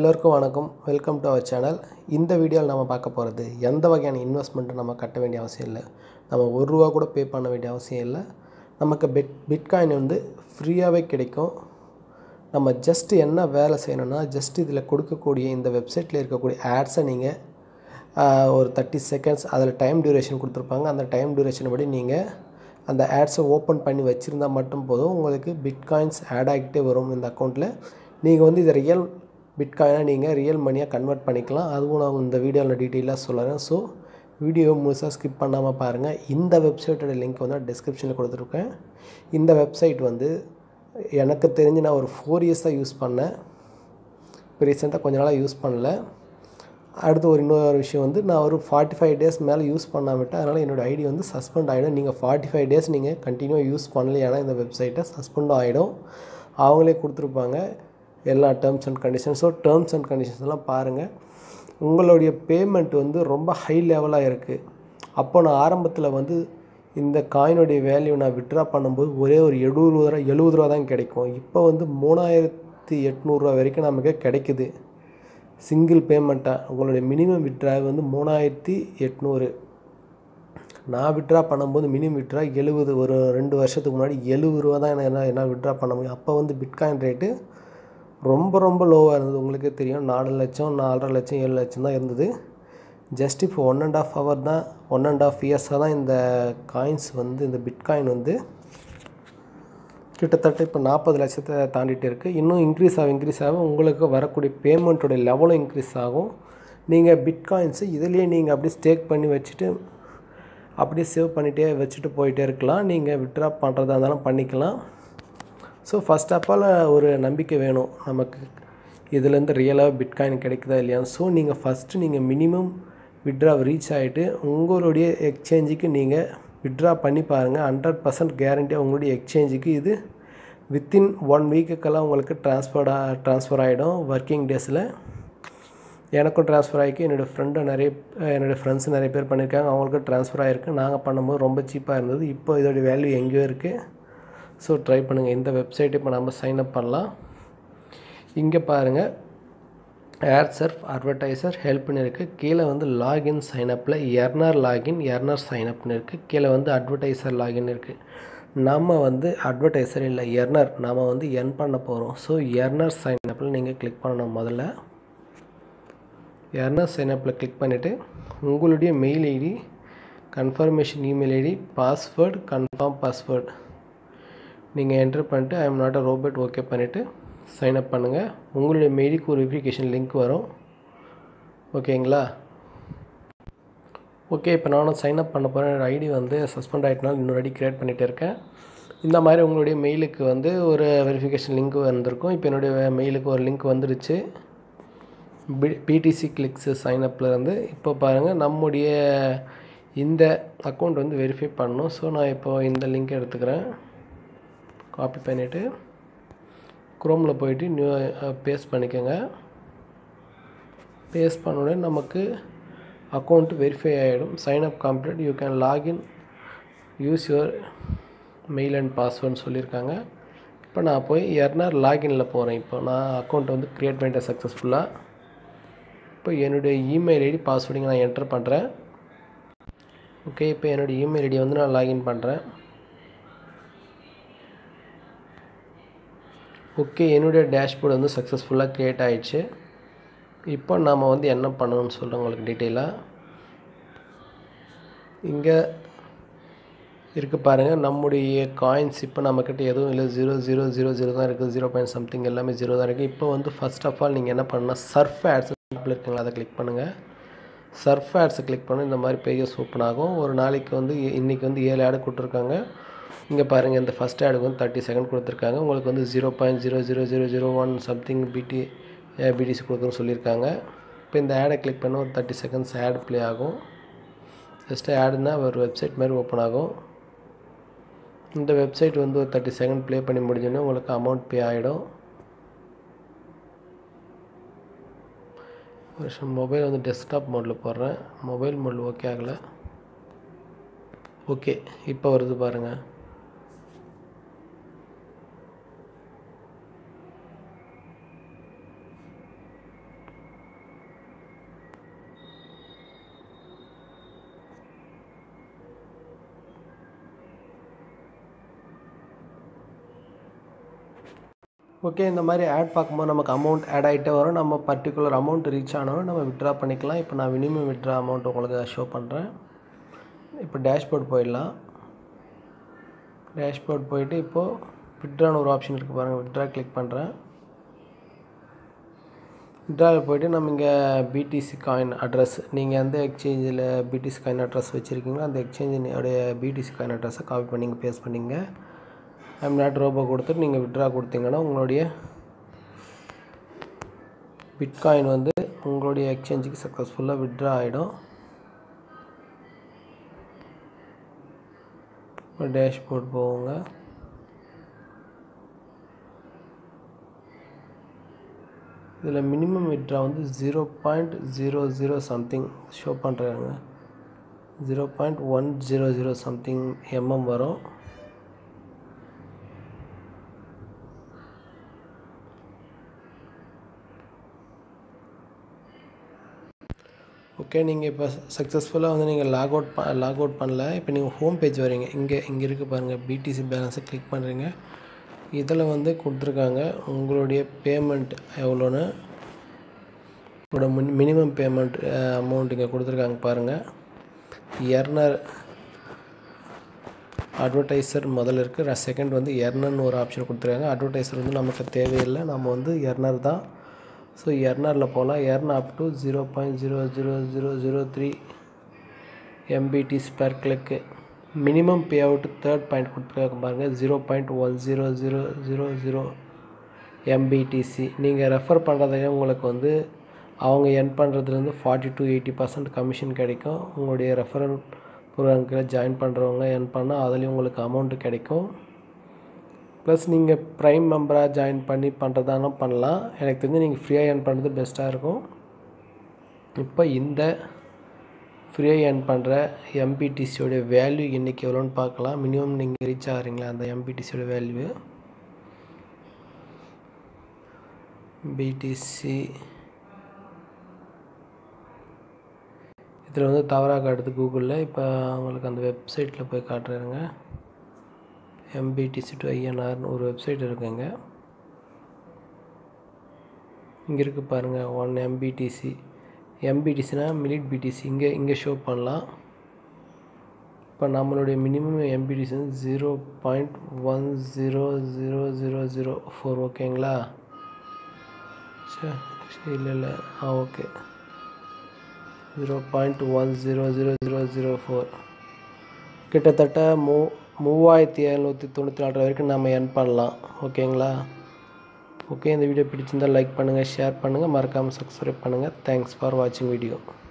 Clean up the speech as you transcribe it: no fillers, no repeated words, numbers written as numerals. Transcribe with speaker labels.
Speaker 1: எல்லோருக்கும் வணக்கம். Welcome to our channel. இந்த வீடியோவில் நம்ம பார்க்க போகிறது எந்த வகையான இன்வெஸ்ட்மெண்ட்டும் நம்ம கட்ட வேண்டிய அவசியம் இல்லை. நம்ம ₹1 கூட பே பண்ண வேண்டிய அவசியம் இல்லை. நமக்கு பிட்காயின் வந்து ஃப்ரீயாகவே கிடைக்கும். நம்ம ஜஸ்ட் என்ன வேலை செய்யணும்னா, ஜஸ்ட் இதில் கொடுக்கக்கூடிய இந்த வெப்சைட்டில் இருக்கக்கூடிய ஆட்ஸை நீங்கள் ஒரு 30 செகண்ட்ஸ் அதில் டைம் டியூரேஷன் கொடுத்துருப்பாங்க. அந்த டைம் டியூரேஷன் படி நீங்கள் அந்த ஆட்ஸை ஓப்பன் பண்ணி வச்சுருந்தால் மட்டும் போதும், உங்களுக்கு பிட்காயின்ஸ் ஆட் ஆகிட்டே வரும் இந்த அக்கௌண்ட்டில். நீங்கள் வந்து இதை ரியல் பிட்காயினை நீங்கள் ரியல் மணியாக கன்வெர்ட் பண்ணிக்கலாம். அதுவும் நான் இந்த வீடியோவில் டீட்டெயிலாக சொல்லுறேன். ஸோ வீடியோ முழுசாக ஸ்கிப் பண்ணாமல் பாருங்கள். இந்த வெப்சைட்டோட லிங்க் வந்து டிஸ்கிரிப்ஷனில் கொடுத்துருக்கேன். இந்த வெப்சைட் வந்து எனக்கு தெரிஞ்சு நான் ஒரு 4 இயர்ஸாக யூஸ் பண்ணேன். இப்போ ரீசெண்டாக கொஞ்ச நாளாக யூஸ் பண்ணல. அடுத்து இன்னொரு விஷயம் வந்து, நான் ஒரு 45 டேஸ் மேலே யூஸ் பண்ணாமட்டேன். அதனால் என்னோடய ஐடி வந்து சஸ்பெண்ட் ஆகிடும். நீங்கள் 45 டேஸ் நீங்கள் கண்டினியூவாக யூஸ் பண்ணலையானா இந்த வெப்சைட்டை சஸ்பெண்டும் ஆகிடும். அவங்களே கொடுத்துருப்பாங்க எல்லா terms and conditions. So terms and கண்டிஷன்ஸ்லாம் பாருங்கள். உங்களுடைய பேமெண்ட் வந்து ரொம்ப ஹை லெவலாக இருக்குது. அப்போ நான் ஆரம்பத்தில் வந்து இந்த காயினுடைய வேல்யூ நான் விட்ரா பண்ணும்போது ஒரே ஒரு ₹70 தான் கிடைக்கும். இப்போ வந்து ₹3800 வரைக்கும் நமக்கு கிடைக்குது சிங்கிள் பேமெண்ட்டாக. உங்களுடைய மினிமம் விட்ரா வந்து 3800. நான் விட்ரா பண்ணும்போது மினிமம் விட்ரா 70. ஒரு 2 வருஷத்துக்கு முன்னாடி ₹70 தான் என்ன விட்ரா பண்ண முடியும். அப்போ வந்து பிட்காயின் ரேட்டு ரொம்ப லோவாக இருந்தது. உங்களுக்கே தெரியும், 4 லட்சம் 4.5 லட்சம் 7 லட்சம் தான் இருந்தது. ஜஸ்ட் இப்போ 1.5 hour தான் 1.5 இயர்ஸாக தான் இந்த காயின்ஸ் வந்து, இந்த பிட்காயின் வந்து கிட்டத்தட்ட இப்போ 40 லட்சத்தை தாண்டிட்டு இருக்குது. இன்னும் இன்க்ரீஸ் ஆகும் உங்களுக்கு வரக்கூடிய பேமெண்ட்டோட லெவலும் இன்க்ரீஸ் ஆகும். நீங்கள் பிட்காயின்ஸு இதிலேயே நீங்கள் அப்படியே ஸ்டேக் பண்ணி வச்சுட்டு அப்படியே சேவ் பண்ணிகிட்டே வச்சுட்டு போயிட்டே இருக்கலாம். நீங்கள் விட்ரா பண்ணுறதா இருந்தாலும் பண்ணிக்கலாம். ஸோ ஃபஸ்ட் ஆஃப் ஆல் ஒரு நம்பிக்கை வேணும் நமக்கு, இதுலேருந்து ரியலாக பிட்காயின் கிடைக்குதா இல்லையா. ஸோ நீங்கள் ஃபஸ்ட்டு நீங்கள் மினிமம் விட்ரா ரீச் ஆகிட்டு உங்களுடைய எக்ஸ்சேஞ்சுக்கு நீங்கள் விட்ரா பண்ணி பாருங்கள். 100% கேரண்டியாக உங்களுடைய எக்ஸ்சேஞ்சுக்கு இது வித்தின் 1 வீக்குக்கெல்லாம் உங்களுக்கு ட்ரான்ஸ்ஃபர் ஆகிடும். ஒர்க்கிங் டேஸில் எனக்கும் ட்ரான்ஸ்ஃபர் ஆகிருக்கு. என்னோடய ஃப்ரெண்ட்ஸ் நிறைய பேர் பண்ணியிருக்காங்க, அவங்களுக்கும் ட்ரான்ஸ்ஃபர் ஆகிருக்கு. நாங்கள் பண்ணும்போது ரொம்ப சீப்பாக இருந்தது. இப்போ இதோடைய வேல்யூ எங்கேயோ இருக்குது. ஸோ ட்ரை பண்ணுங்கள். இந்த வெப்சைட் இப்போ நம்ம சைன்அப் பண்ணலாம். இங்கே பாருங்கள், ஆட் சர்ஃப் அட்வர்டைசர் ஹெல்ப்னு இருக்குது. கீழே வந்து லாகின் சைனப்பில் எர்னர் லாகின் எர்னர் சைனப்னு இருக்குது. கீழே வந்து அட்வர்டைசர் லாகின் இருக்குது. நம்ம வந்து அட்வர்டைசர் இல்லை, எர்னர் நாம் வந்து எர்ன் பண்ண போகிறோம். ஸோ எர்னர் சைனப்பில் நீங்கள் கிளிக் பண்ணணும். முதல்ல எர்னர் சைனப்பில் கிளிக் பண்ணிவிட்டு உங்களுடைய mail ID, confirmation email ID, password, confirm password நீங்கள் என்ட்ரு பண்ணிட்டு I am not a robot okay பண்ணிவிட்டு சைன்அப் பண்ணுங்கள். உங்களுடைய மெயிலுக்கு ஒரு வெரிஃபிகேஷன் லிங்க் வரும். ஓகேங்களா? ஓகே, இப்போ நானும் சைன்அப் பண்ண போகிறேன். என்னோடய ஐடி வந்து சஸ்பெண்ட் ஆகிட்டனால இன்னொரு ஐடி க்ரியேட் பண்ணிகிட்டு இருக்கேன். இந்த மாதிரி உங்களுடைய மெயிலுக்கு வந்து ஒரு வெரிஃபிகேஷன் லிங்க் வந்திருக்கும். இப்போ என்னுடைய மெயிலுக்கு ஒரு லிங்க் வந்துடுச்சு. BTC கிளிக்ஸ் சைனப்லேருந்து. இப்போ பாருங்கள், நம்முடைய இந்த அக்கௌண்ட் வந்து வெரிஃபை பண்ணணும். ஸோ நான் இப்போது இந்த லிங்க் எடுத்துக்கிறேன். காப்பி பண்ணிவிட்டு குரோமில் போயிட்டு பேஸ்ட் பண்ணிக்கோங்க. பேஸ்ட் பண்ண உடனே நமக்கு அக்கௌண்ட் வெரிஃபை ஆகிடும். Sign up complete, you can login, use your mail and பாஸ்வேர்டுன்னு சொல்லியிருக்காங்க. இப்போ நான் போய் எர்னர் லாகினில் போகிறேன். இப்போ நான் அக்கௌண்ட் வந்து க்ரியேட் பண்ணிட்டேன் சக்ஸஸ்ஃபுல்லாக. இப்போ என்னுடைய இமெயில் ஐடி பாஸ்வேர்டிங்க நான் என்டர் பண்ணுறேன். ஓகே, இப்போ என்னுடைய இமெயில் ஐடி வந்து நான் லாகின் பண்ணுறேன். ஓகே, என்னுடைய டேஷ்போர்டு வந்து சக்ஸஸ்ஃபுல்லாக க்ரியேட் ஆகிடுச்சு. இப்போ நாம் வந்து என்ன பண்ணணும்னு சொல்கிறேன் உங்களுக்கு டீட்டெயிலாக. இங்கே இருக்குது பாருங்கள், நம்முடைய காயின்ஸ் இப்போ நம்மக்கிட்ட எதுவும் இல்லை. 0.000 தான் இருக்குது. 0. something எல்லாமே 0 தான் இருக்குது. இப்போ வந்து ஃபஸ்ட் ஆஃப் ஆல் நீங்கள் என்ன பண்ணணும்னா, சர்ஃப் ஆட்ஸ் இருக்குங்களா, அதை கிளிக் பண்ணுங்கள். சர்ஃப் ஆட்ஸை கிளிக் பண்ணி இந்த மாதிரி பேஜஸ் ஓப்பன் ஆகும். ஒரு நாளைக்கு வந்து இன்றைக்கி வந்து 7 ஆடு கொடுத்துருக்காங்க. இங்கே பாருங்கள், இந்த ஃபஸ்ட் ஆடுக்கு வந்து 30 செகண்ட் கொடுத்துருக்காங்க. உங்களுக்கு வந்து 0.00001 சம்திங் BTC கொடுக்குறோன்னு சொல்லியிருக்காங்க. இப்போ இந்த ஆடை கிளிக் பண்ண ஒரு 30 செகண்ட்ஸ் ஆட் ப்ளே ஆகும். ஜஸ்ட்டு ஆடுனா ஒரு வெப்சைட் மாதிரி ஓப்பன் ஆகும். இந்த வெப்சைட் வந்து ஒரு 30 செகண்ட் ப்ளே பண்ணி முடிஞ்சோடனே உங்களுக்கு அமௌண்ட் பே ஆகிடும். மொபைல் வந்து டெஸ்க்டாப் மோடில் போடுறேன். மொபைல் மோடில் ஓகே ஆகலை. ஓகே, இப்போ வருது பாருங்கள். ஓகே, இந்த மாதிரி ஆட் பார்க்கும்போது நமக்கு அமௌண்ட் ஆட் ஆகிட்டே வரும். நம்ம பர்டிகுலர் அமௌண்ட் ரீச் ஆனாலும் நம்ம வித்ட்ரா பண்ணிக்கலாம். இப்போ நான் மினிமம் வித்ட்ரா அமௌண்ட் உங்களுக்கு ஷோ பண்ணுறேன். இப்போ டேஷ்போர்ட் போயிடலாம். டேஷ்போர்ட் போயிட்டு இப்போது வித்ட்ரான்னு ஒரு ஆப்ஷன் இருக்குது பாருங்கள். வித்ட்ரா கிளிக் பண்ணுறேன். வித்ட்ராவில் போய்ட்டு நம்ம இங்கே பிடிசி காயின் அட்ரஸ், நீங்கள் எந்த எக்ஸ்சேஞ்சில் பிடிசி காயின் அட்ரஸ் வச்சுருக்கீங்களோ அந்த எக்ஸ்சேஞ்சினுடைய பிடிசி காயின் அட்ரஸை காப்பி பண்ணிங்க பேஸ்ட் பண்ணிங்க. ஐம் நாட் ரோபோ கொடுத்துட்டு நீங்கள் வித்ட்ரா கொடுத்தீங்கன்னா உங்களுடைய பிட்காயின் வந்து உங்களுடைய எக்ஸ்சேஞ்சுக்கு சக்ஸஸ்ஃபுல்லாக வித்ட்ரா ஆகிடும். டேஷ்போர்ட் போவோங்க. இதில் மினிமம் வித்ட்ரா வந்து 0.00 சம்திங் ஷோ பண்ணுறாங்க. 0.100 சம்திங் வரும். ஓகே, நீங்கள் இப்போ சக்ஸஸ்ஃபுல்லாக வந்து நீங்கள் லாக் அவுட் பண்ணல. இப்போ நீங்கள் ஹோம் பேஜ் வரீங்க. இங்கே இருக்குது பாருங்கள், பிடிசி பேலன்ஸை கிளிக் பண்ணுறீங்க. இதில் வந்து கொடுத்துருக்காங்க உங்களுடைய பேமெண்ட் எவ்வளோன்னு. இதோட மினிமம் பேமெண்ட் அமௌண்ட் இங்கே கொடுத்துருக்காங்க பாருங்கள். எர்னர் அட்வர்டைசர் முதல்ல இருக்குது. செகண்ட் வந்து எர்னர்னு ஒரு ஆப்ஷன் கொடுத்துருக்காங்க. அட்வர்டைசர் வந்து நமக்கு தேவையில்லை, நம்ம வந்து எர்னர் தான். ஸோ எர்னரில் போகலாம். Earn up to 0.00003 MBTs per click. Minimum pay out third point கொடுத்துருக்காங்க பாருங்கள், 0.10000 MBTC. நீங்கள் ரெஃபர் பண்ணுறதையே உங்களுக்கு வந்து அவங்க எர்ன் பண்ணுறதுலேருந்து 40 to 80% கமிஷன் கிடைக்கும். உங்களுடைய ரெஃபரல் ப்ரோக்ராம்கில் ஜாயின் பண்ணுறவங்க எர்ன் பண்ணால் அதுலேயும் உங்களுக்கு அமௌண்ட்டு கிடைக்கும். ப்ளஸ் நீங்கள் ப்ரைம் மெம்பராக ஜாயின் பண்ணி பண்ணுறதாலும் பண்ணலாம். எனக்கு தெரிஞ்சு நீங்கள் ஃப்ரீயாக ஏர்ன் பண்ணுறது பெஸ்ட்டாக இருக்கும். இப்போ இந்த ஃப்ரீயாக ஏர்ன் பண்ணுற எம்பிடிசியோடைய வேல்யூ இன்றைக்கி எவ்வளோன்னு பார்க்கலாம். மினிமம் நீங்கள் ரீச் ஆகிறீங்களா அந்த எம்பிடிசியோட வேல்யூ. பிடிசி இதில் வந்து தவறாக காட்டுது கூகுளில். இப்போ உங்களுக்கு அந்த வெப்சைட்டில் போய் காட்டுறாருங்க. MBTC to INRனு ஒரு வெப்சைட் இருக்குங்க. இங்கே இருக்குது பாருங்கள், 1 MBTC. MBTCனா மினிட் பிடிசி இங்கே ஷோ பண்ணலாம். இப்போ நம்மளுடைய மினிமம் MBTC வந்து 0.10004. ஓகேங்களா? இல்லை ஓகே, 0.10004. கிட்டத்தட்ட 3794 வரைக்கும் நம்ம எர்ன் பண்ணலாம். ஓகேங்களா? ஓகே, இந்த வீடியோ பிடிச்சிருந்தால் லைக் பண்ணுங்கள், ஷேர் பண்ணுங்கள், மறக்காமல் சப்ஸ்கிரைப் பண்ணுங்கள். தேங்க்ஸ் ஃபார் வாட்சிங் வீடியோ.